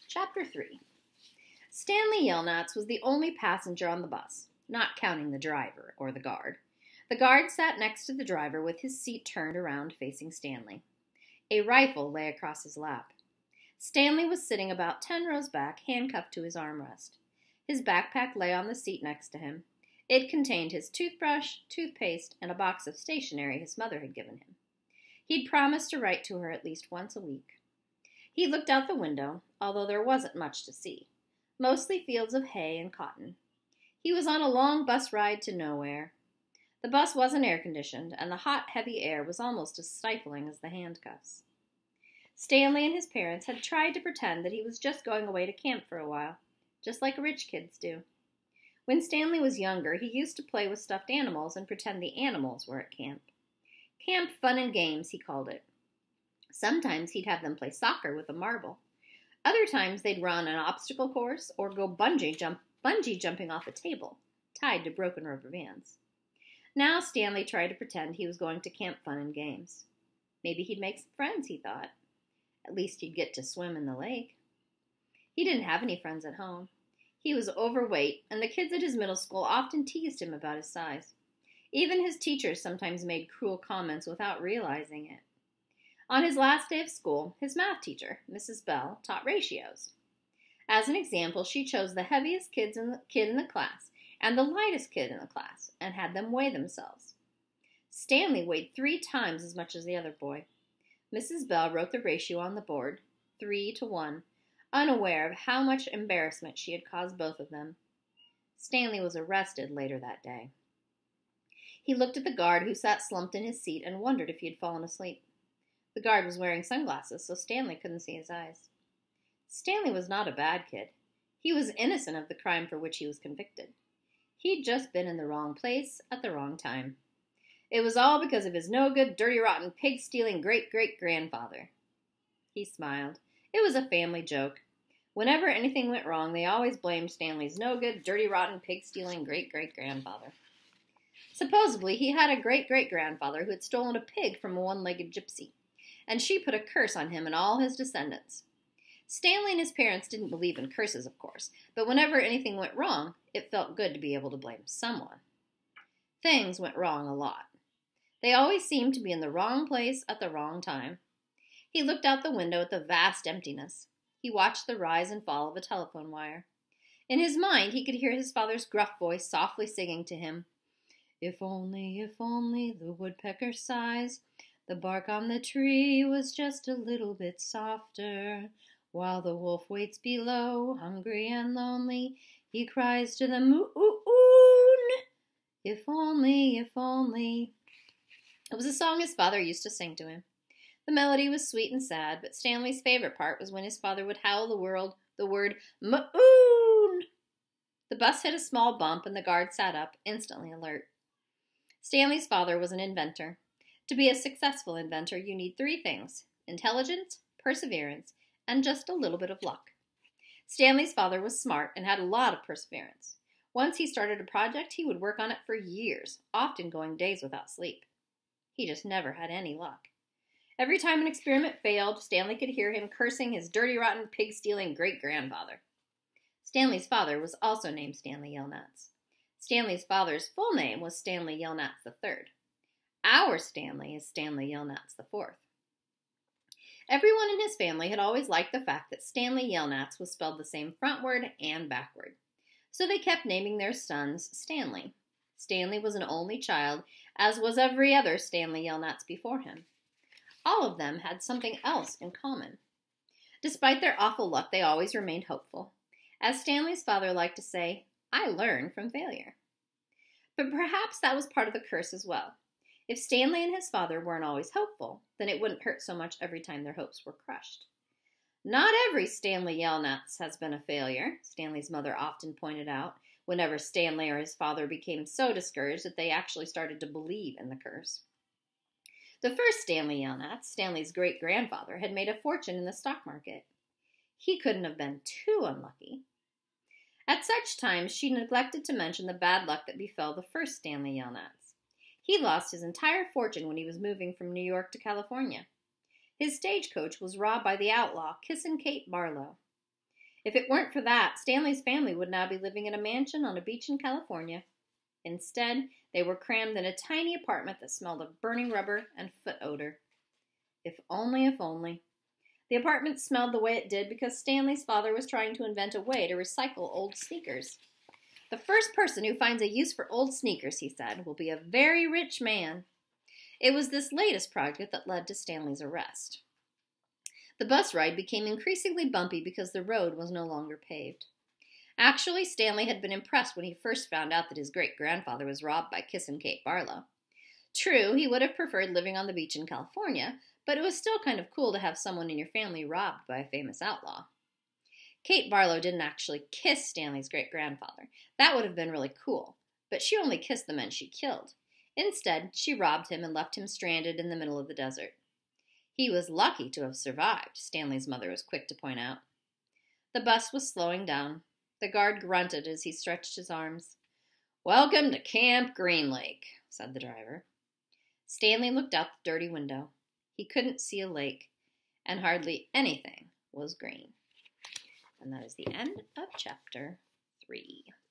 Chapter 3. Stanley Yelnats was the only passenger on the bus, not counting the driver or the guard. The guard sat next to the driver with his seat turned around facing Stanley. A rifle lay across his lap. Stanley was sitting about 10 rows back, handcuffed to his armrest. His backpack lay on the seat next to him. It contained his toothbrush, toothpaste, and a box of stationery his mother had given him. He'd promised to write to her at least once a week. He looked out the window, although there wasn't much to see. Mostly fields of hay and cotton. He was on a long bus ride to nowhere. The bus wasn't air-conditioned, and the hot, heavy air was almost as stifling as the handcuffs. Stanley and his parents had tried to pretend that he was just going away to camp for a while, just like rich kids do. When Stanley was younger, he used to play with stuffed animals and pretend the animals were at camp. Camp Fun and Games, he called it. Sometimes he'd have them play soccer with a marble. Other times they'd run an obstacle course or go bungee jumping off a table, tied to broken rubber bands. Now Stanley tried to pretend he was going to Camp Fun and Games. Maybe he'd make some friends, he thought. At least he'd get to swim in the lake. He didn't have any friends at home. He was overweight, and the kids at his middle school often teased him about his size. Even his teachers sometimes made cruel comments without realizing it. On his last day of school, his math teacher, Mrs. Bell, taught ratios. As an example, she chose the heaviest kid in the class and the lightest kid in the class and had them weigh themselves. Stanley weighed 3 times as much as the other boy. Mrs. Bell wrote the ratio on the board, 3-to-1, unaware of how much embarrassment she had caused both of them. Stanley was arrested later that day. He looked at the guard who sat slumped in his seat and wondered if he had fallen asleep. The guard was wearing sunglasses, so Stanley couldn't see his eyes. Stanley was not a bad kid. He was innocent of the crime for which he was convicted. He'd just been in the wrong place at the wrong time. It was all because of his no-good, dirty, rotten, pig-stealing great-great-grandfather. He smiled. It was a family joke. Whenever anything went wrong, they always blamed Stanley's no-good, dirty, rotten, pig-stealing great-great-grandfather. Supposedly, he had a great-great-grandfather who had stolen a pig from a one-legged gypsy, and she put a curse on him and all his descendants. Stanley and his parents didn't believe in curses, of course, but whenever anything went wrong, it felt good to be able to blame someone. Things went wrong a lot. They always seemed to be in the wrong place at the wrong time. He looked out the window at the vast emptiness. He watched the rise and fall of a telephone wire. In his mind, he could hear his father's gruff voice softly singing to him, if only the woodpecker sighs, the bark on the tree was just a little bit softer. While the wolf waits below, hungry and lonely, he cries to the moon, if only. It was a song his father used to sing to him. The melody was sweet and sad, but Stanley's favorite part was when his father would howl the word moon. The bus hit a small bump and the guard sat up, instantly alert. Stanley's father was an inventor. To be a successful inventor, you need 3 things: intelligence, perseverance, and just a little bit of luck. Stanley's father was smart and had a lot of perseverance. Once he started a project, he would work on it for years, often going days without sleep. He just never had any luck. Every time an experiment failed, Stanley could hear him cursing his dirty, rotten, pig-stealing great-grandfather. Stanley's father was also named Stanley Yelnats. Stanley's father's full name was Stanley Yelnats III. Our Stanley is Stanley Yelnats IV. Everyone in his family had always liked the fact that Stanley Yelnats was spelled the same frontward and backward. So they kept naming their sons Stanley. Stanley was an only child, as was every other Stanley Yelnats before him. All of them had something else in common. Despite their awful luck, they always remained hopeful. As Stanley's father liked to say, I learn from failure. But perhaps that was part of the curse as well. If Stanley and his father weren't always hopeful, then it wouldn't hurt so much every time their hopes were crushed. Not every Stanley Yelnats has been a failure, Stanley's mother often pointed out, whenever Stanley or his father became so discouraged that they actually started to believe in the curse. The first Stanley Yelnats, Stanley's great-grandfather, had made a fortune in the stock market. He couldn't have been too unlucky. At such times, she neglected to mention the bad luck that befell the first Stanley Yelnats. He lost his entire fortune when he was moving from New York to California. His stagecoach was robbed by the outlaw, Kissin' Kate Barlow. If it weren't for that, Stanley's family would now be living in a mansion on a beach in California. Instead, they were crammed in a tiny apartment that smelled of burning rubber and foot odor. If only, if only. The apartment smelled the way it did because Stanley's father was trying to invent a way to recycle old sneakers. The first person who finds a use for old sneakers, he said, will be a very rich man. It was this latest project that led to Stanley's arrest. The bus ride became increasingly bumpy because the road was no longer paved. Actually, Stanley had been impressed when he first found out that his great-grandfather was robbed by Kissin' Kate Barlow. True, he would have preferred living on the beach in California, but it was still kind of cool to have someone in your family robbed by a famous outlaw. Kate Barlow didn't actually kiss Stanley's great-grandfather. That would have been really cool, but she only kissed the men she killed. Instead, she robbed him and left him stranded in the middle of the desert. He was lucky to have survived, Stanley's mother was quick to point out. The bus was slowing down. The guard grunted as he stretched his arms. "Welcome to Camp Green Lake," said the driver. Stanley looked out the dirty window. He couldn't see a lake, and hardly anything was green. And that is the end of chapter 3.